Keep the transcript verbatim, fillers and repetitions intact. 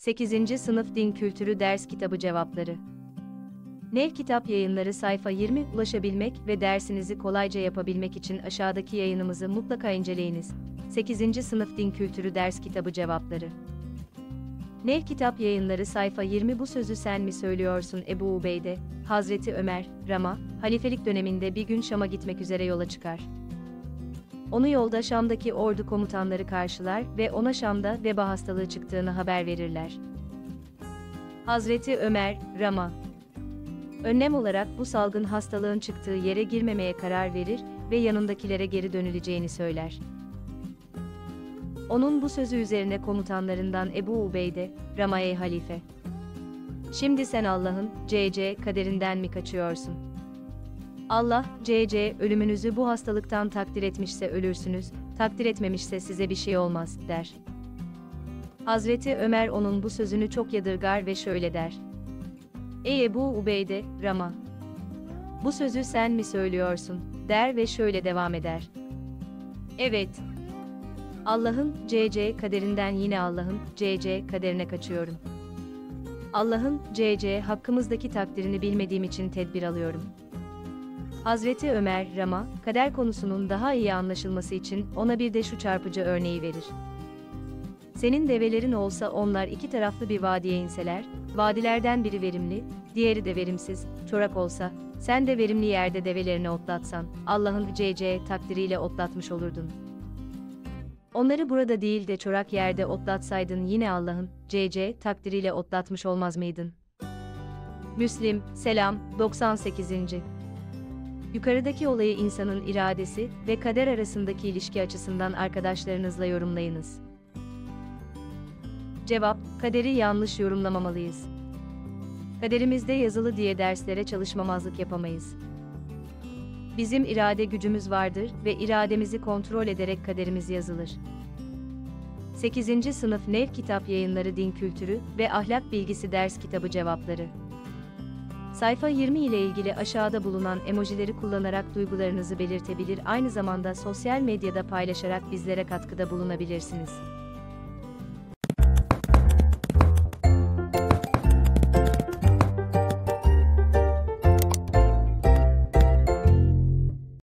sekizinci Sınıf Din Kültürü Ders Kitabı Cevapları. Nev Kitap Yayınları sayfa yirmi ulaşabilmek ve dersinizi kolayca yapabilmek için aşağıdaki yayınımızı mutlaka inceleyiniz. sekizinci Sınıf Din Kültürü Ders Kitabı Cevapları. Nev Kitap Yayınları sayfa yirmi Bu sözü sen mi söylüyorsun Ebu Ubeyde, Hazreti Ömer, Rama, halifelik döneminde bir gün Şam'a gitmek üzere yola çıkar. Onu yolda Şam'daki ordu komutanları karşılar ve ona Şam'da veba hastalığı çıktığını haber verirler. Hazreti Ömer, Rama, önlem olarak bu salgın hastalığın çıktığı yere girmemeye karar verir ve yanındakilere geri dönüleceğini söyler. Onun bu sözü üzerine komutanlarından Ebu Ubeyde, Rama ey halife, şimdi sen Allah'ın C C kaderinden mi kaçıyorsun? Allah, C C ölümünüzü bu hastalıktan takdir etmişse ölürsünüz, takdir etmemişse size bir şey olmaz, der. Hazreti Ömer onun bu sözünü çok yadırgar ve şöyle der. Ey Ebu Ubeyde, Rama, bu sözü sen mi söylüyorsun, der ve şöyle devam eder. Evet, Allah'ın C C kaderinden yine Allah'ın C C kaderine kaçıyorum. Allah'ın C C hakkımızdaki takdirini bilmediğim için tedbir alıyorum. Hazreti Ömer, Rama, kader konusunun daha iyi anlaşılması için ona bir de şu çarpıcı örneği verir. Senin develerin olsa onlar iki taraflı bir vadiye inseler, vadilerden biri verimli, diğeri de verimsiz, çorak olsa, sen de verimli yerde develerini otlatsan, Allah'ın C C takdiriyle otlatmış olurdun. Onları burada değil de çorak yerde otlatsaydın yine Allah'ın C C takdiriyle otlatmış olmaz mıydın? Müslim, Selam, doksan sekizinci Yukarıdaki olayı insanın iradesi ve kader arasındaki ilişki açısından arkadaşlarınızla yorumlayınız. Cevap, kaderi yanlış yorumlamamalıyız. Kaderimizde yazılı diye derslere çalışmamazlık yapamayız. Bizim irade gücümüz vardır ve irademizi kontrol ederek kaderimiz yazılır. sekizinci Sınıf Nev Kitap Yayınları Din Kültürü ve Ahlak Bilgisi Ders Kitabı Cevapları. Sayfa yirmi ile ilgili aşağıda bulunan emojileri kullanarak duygularınızı belirtebilir, aynı zamanda sosyal medyada paylaşarak bizlere katkıda bulunabilirsiniz.